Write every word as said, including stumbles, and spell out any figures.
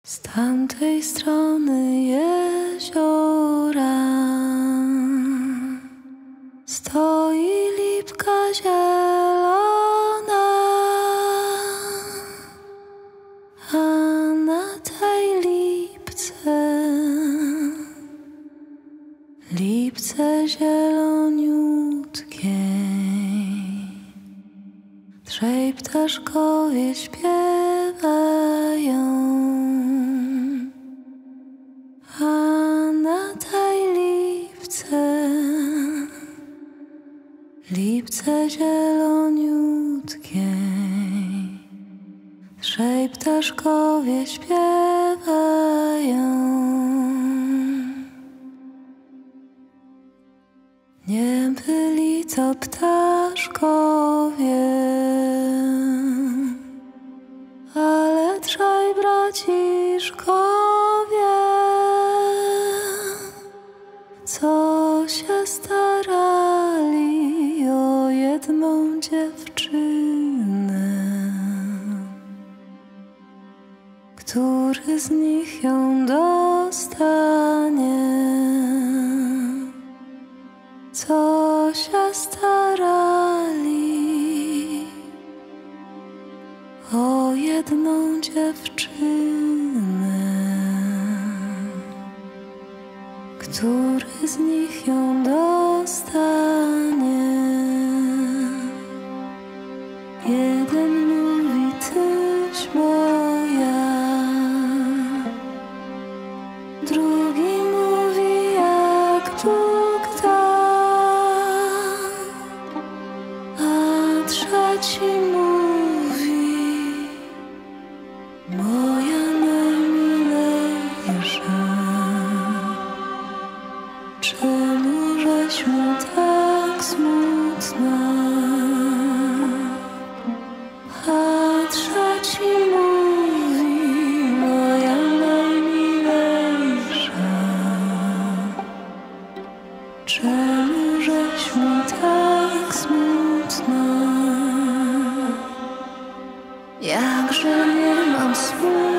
Z tamtej strony jeziora stoi lipka zielona, a na tej lipce, lipce zieloniutkiej, trzej ptaszkowie śpiewają. Lipce zieloniutkiej, trzej ptaszkowie śpiewają. Nie byli to ptaszkowie, ale trzej braciszkowie, co się starali o jedną dziewczynę. Który z nich ją dostanie? Co się starali o jedną dziewczynę. Który z nich ją dostanie? Jeden mówi, tyś moja, drugi mówi, jak Bóg da, a trzeci mówi, moja najmilejsza. Czemu żeś mu tak smutna? A trzeci mówi, moja najmilejsza. Czemu żeś mu tak smutna? Jakże nie mam słów.